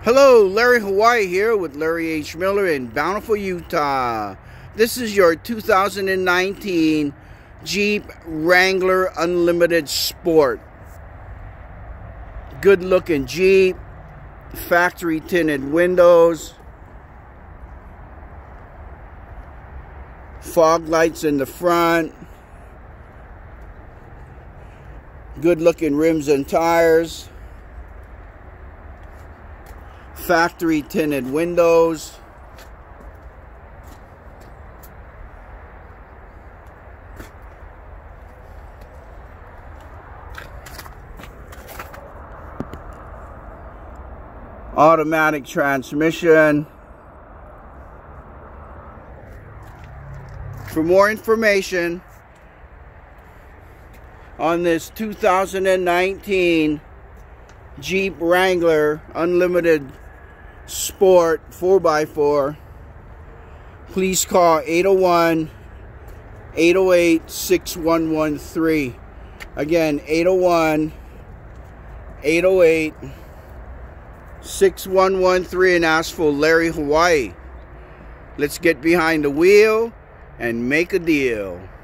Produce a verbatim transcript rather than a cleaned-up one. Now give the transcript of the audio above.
Hello, Larry Hawaii here with Larry H. Miller in Bountiful, Utah. This is your two thousand nineteen Jeep Wrangler Unlimited Sport. Good looking Jeep, factory tinted windows, fog lights in the front, good looking rims and tires, factory tinted windows, automatic transmission. For more information on this two thousand nineteen Jeep Wrangler Unlimited Sport four by four, please call eight oh one, eight oh eight, six one one three. Again, eight oh one, eight oh eight, six one one three and ask for Larry Hawaii. Let's get behind the wheel and make a deal.